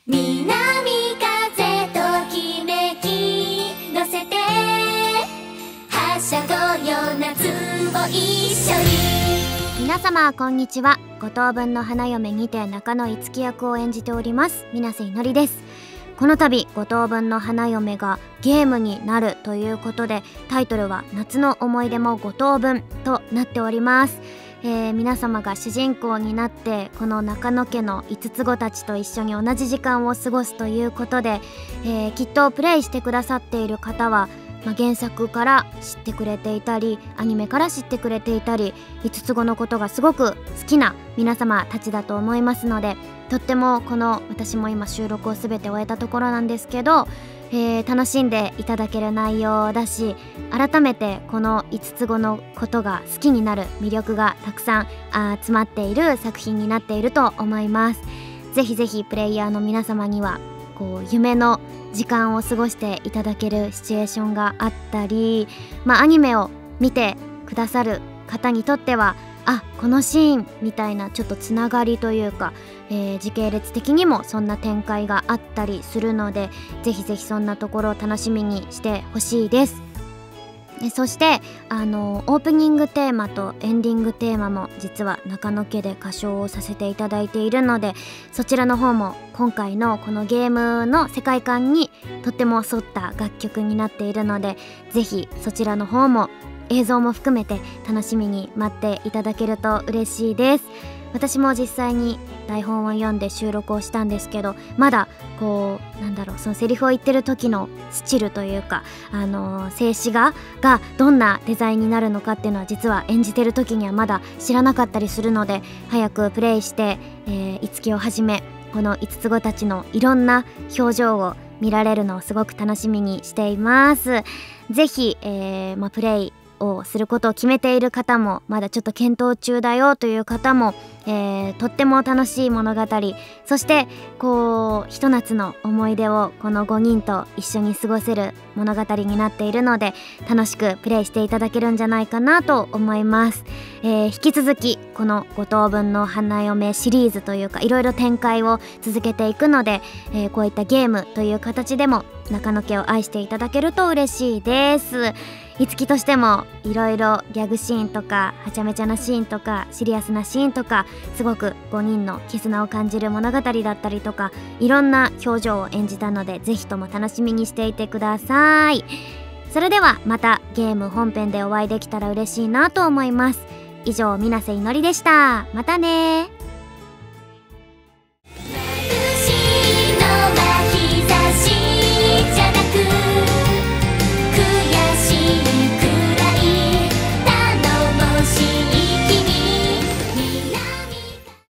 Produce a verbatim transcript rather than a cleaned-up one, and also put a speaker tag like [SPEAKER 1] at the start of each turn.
[SPEAKER 1] 南風ときめき乗せてはしゃごうよ夏を一緒に。
[SPEAKER 2] 皆様こんにちは。五等分の花嫁にて中野いつき役を演じております水瀬いのりです。この度五等分の花嫁がゲームになるということで、タイトルは夏の思い出も五等分となっております。えー、皆様が主人公になってこの中野家の五つ子たちと一緒に同じ時間を過ごすということで、えー、きっとプレイしてくださっている方は、まあ、原作から知ってくれていたりアニメから知ってくれていたり五つ子のことがすごく好きな皆様たちだと思いますので、とってもこの私も今収録を全て終えたところなんですけど、えー、楽しんでいただける内容だし、改めてこの五つ子のことが好きになる魅力がたくさんあ詰まっている作品になっていると思います。ぜひぜひプレイヤーの皆様にはこう夢の時間を過ごしていただけるシチュエーションがあったり、まあ、アニメを見てくださる方にとってはあこのシーンみたいなちょっとつながりというか、えー、時系列的にもそんな展開があったりするので、ぜひぜひそんなところを楽しみにしてほしいです。そしてあのオープニングテーマとエンディングテーマも実は中野家で歌唱をさせていただいているので、そちらの方も今回のこのゲームの世界観にとっても沿った楽曲になっているので、ぜひそちらの方も映像も含めて楽しみに待っていただけると嬉しいです。私も実際に台本を読んで収録をしたんですけど、まだこうなんだろうそのセリフを言ってる時のスチルというか、あのー、静止画がどんなデザインになるのかっていうのは実は演じてる時にはまだ知らなかったりするので、早くプレイして、えー、いつきをはじめこの五つ子たちのいろんな表情を見られるのをすごく楽しみにしています。ぜひ、えーまあ、プレイをすることを決めている方も、まだちょっと検討中だよという方も、えー、とっても楽しい物語、そしてこうひと夏の思い出をこのごにんと一緒に過ごせる物語になっているので、楽しくプレイしていただけるんじゃないかなと思います。えー、引き続きこの五等分の花嫁シリーズというかいろいろ展開を続けていくので、えー、こういったゲームという形でも中野家を愛していただけると嬉しいです。いつきとしてもいろいろギャグシーンとかはちゃめちゃなシーンとかシリアスなシーンとか、すごくごにんの絆を感じる物語だったりとか、いろんな表情を演じたので、ぜひとも楽しみにしていてください。それではまたゲーム本編でお会いできたら嬉しいなと思います。以上水瀬いのりでした。またね。